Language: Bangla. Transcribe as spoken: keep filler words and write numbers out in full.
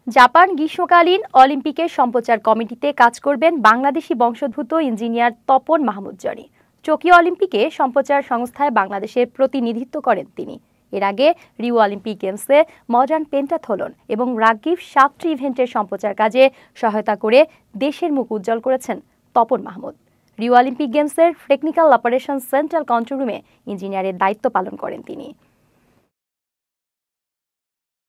জাপান গ্রীষ্মকালীন অলিম্পিকের সম্প্রচার কমিটিতে কাজ করবেন বাংলাদেশি বংশোদ্ভূত ইঞ্জিনিয়ার তপন মাহমুদ জনি। টোকিও অলিম্পিকে সম্প্রচার সংস্থায় বাংলাদেশের প্রতিনিধিত্ব করেন তিনি। এর আগে রিও অলিম্পিক গেমসে মডার্ন পেন্টাথলন এবং রাগবি সাতটি ইভেন্টের সম্প্রচার কাজে সহায়তা করে দেশের মুখ উজ্জ্বল করেছেন তপন মাহমুদ। রিও অলিম্পিক গেমসের টেকনিক্যাল অপারেশন সেন্ট্রাল কন্ট্রোল রুমে ইঞ্জিনিয়ারের দায়িত্ব পালন করেন তিনি।